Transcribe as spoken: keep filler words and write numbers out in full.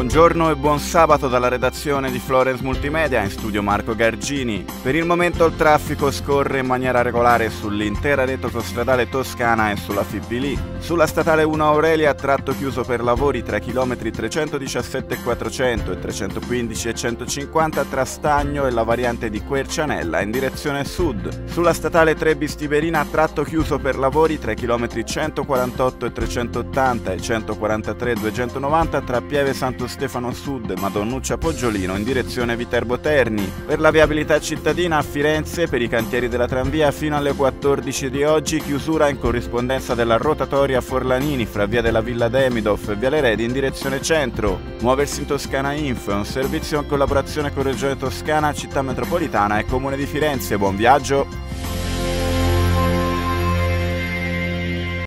Buongiorno e buon sabato dalla redazione di Florence Multimedia, in studio Marco Gargini. Per il momento il traffico scorre in maniera regolare sull'intera rete autostradale toscana e sulla Fipili. Sulla statale uno Aurelia, tratto chiuso per lavori tra i chilometri trecentodiciassette e quattrocento e trecentoquindici e centocinquanta tra Stagno e la variante di Quercianella in direzione sud. Sulla statale tre bis Tiberina, tratto chiuso per lavori tra i chilometri centoquarantotto e trecentottanta e centoquarantatré e duecentonovanta tra Pieve Santo Stefano Sud e Madonnuccia Poggiolino in direzione Viterbo Terni. Per la viabilità cittadina a Firenze, per i cantieri della tranvia fino alle quattordici di oggi, chiusura in corrispondenza della rotatoria Forlanini fra via della Villa Demidov e viale Redi in direzione centro. Muoversi in Toscana Info è un servizio in collaborazione con Regione Toscana, Città Metropolitana e Comune di Firenze. Buon viaggio!